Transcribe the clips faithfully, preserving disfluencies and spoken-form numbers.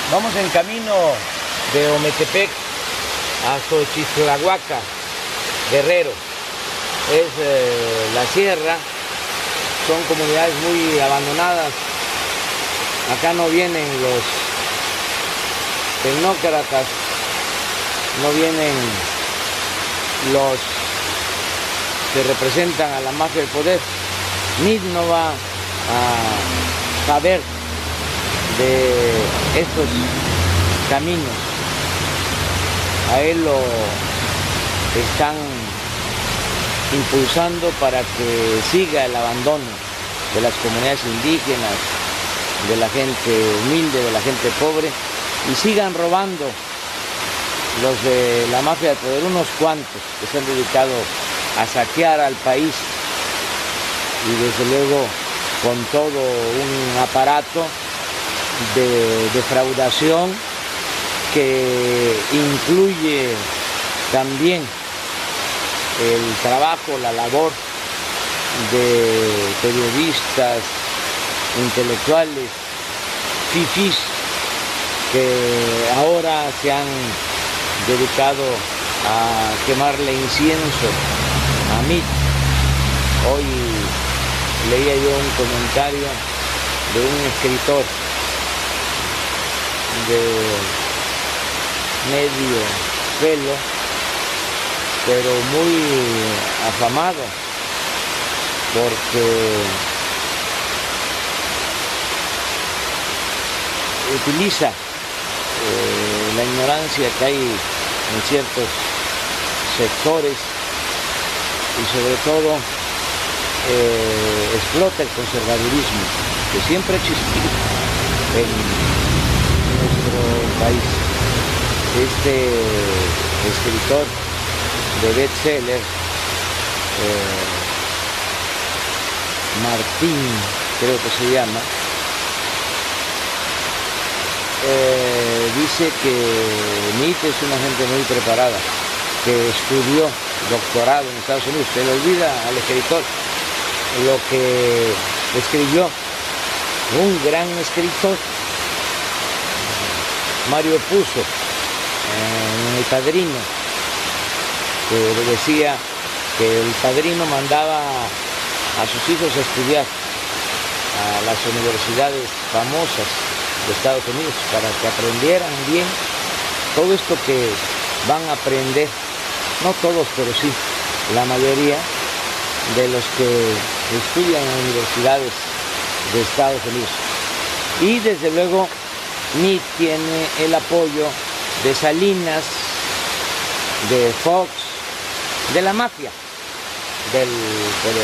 Vamos en camino de Ometepec a Xochitlahuaca, Guerrero. Es eh, la sierra, son comunidades muy abandonadas. Acá no vienen los tecnócratas, no vienen los que representan a la mafia del poder. Ni no va a saber de estos caminos. A él lo están impulsando para que siga el abandono de las comunidades indígenas, de la gente humilde, de la gente pobre, y sigan robando los de la mafia del poder, unos cuantos que se han dedicado a saquear al país y desde luego con todo un aparato de defraudación que incluye también el trabajo, la labor de periodistas, intelectuales, fifís, que ahora se han dedicado a quemarle incienso a mí. Hoy leía yo un comentario de un escritor de medio pelo, pero muy afamado, porque utiliza eh, la ignorancia que hay en ciertos sectores y sobre todo eh, explota el conservadurismo que siempre ha existido en nuestro país. Este escritor de bestseller, eh, Martín, creo que se llama, eh, dice que Nietzsche es una gente muy preparada, que estudió doctorado en Estados Unidos. Se le olvida al escritor lo que escribió un gran escritor, Mario Puzo, en El Padrino, que decía que el padrino mandaba a sus hijos a estudiar a las universidades famosas de Estados Unidos para que aprendieran bien todo esto que van a aprender, no todos, pero sí, la mayoría de los que estudian en universidades de Estados Unidos. Y desde luego ni tiene el apoyo de Salinas, de Fox, de la mafia del poder.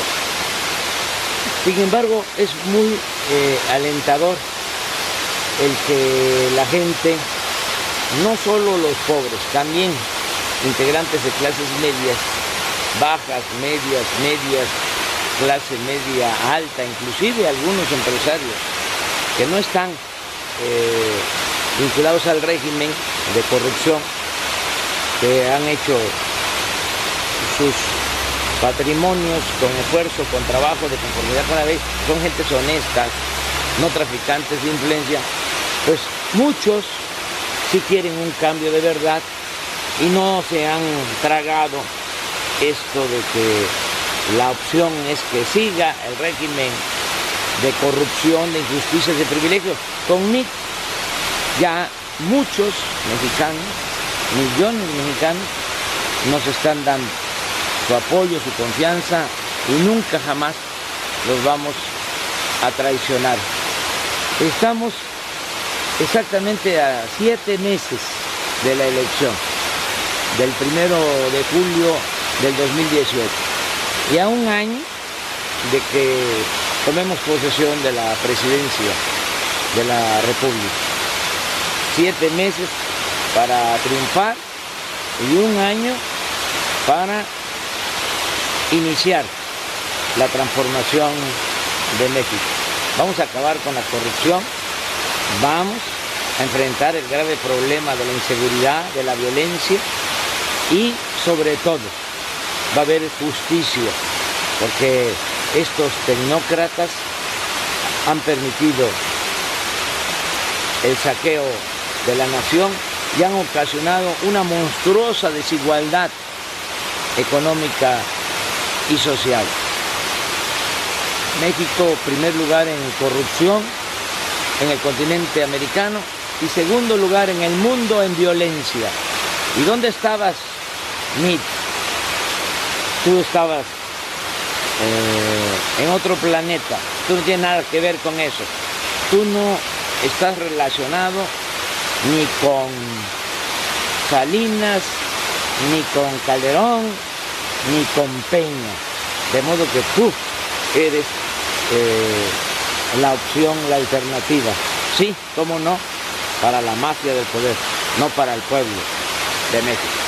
Sin embargo, es muy eh, alentador el que la gente, no solo los pobres, también integrantes de clases medias, bajas, medias, medias, clase media alta, inclusive algunos empresarios que no están eh, vinculados al régimen de corrupción, que han hecho sus patrimonios con esfuerzo, con trabajo, de conformidad con la ley, son gentes honestas, no traficantes de influencia, pues muchos sí quieren un cambio de verdad y no se han tragado esto de que la opción es que siga el régimen de corrupción, de injusticias, de privilegios. Con Nick ya muchos mexicanos, millones de mexicanos, nos están dando su apoyo, su confianza y nunca jamás los vamos a traicionar. Estamos exactamente a siete meses de la elección, del primero de julio del dos mil dieciocho, y a un año de que tomemos posesión de la presidencia de la República. Siete meses para triunfar y un año para iniciar la transformación de México. Vamos a acabar con la corrupción, vamos a enfrentar el grave problema de la inseguridad, de la violencia y sobre todo va a haber justicia, porque estos tecnócratas han permitido el saqueo de la nación y han ocasionado una monstruosa desigualdad económica y social. México, primer lugar en corrupción en el continente americano y segundo lugar en el mundo en violencia. ¿Y dónde estabas, Meade? Tú estabas eh, en otro planeta. Tú no tienes nada que ver con eso. Tú no estás relacionado ni con Salinas, ni con Calderón, ni con Peña. De modo que tú eres eh, la opción, la alternativa. Sí, cómo no, para la mafia del poder, no para el pueblo de México.